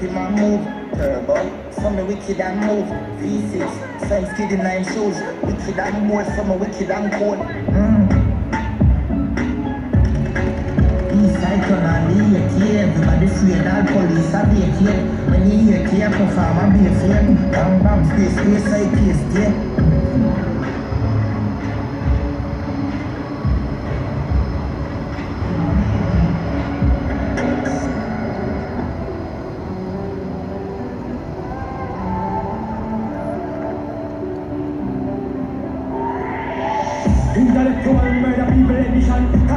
in my move. Turbo, some me wicked and move. V6, same skid in 9 shoes. Wicked and more, some me wicked and cold. Cyclone and the AT, everybody afraid all police are vacate. When you hear AT perform and be afraid, bam bam, space, side case, yeah. Intellectual murder people edition.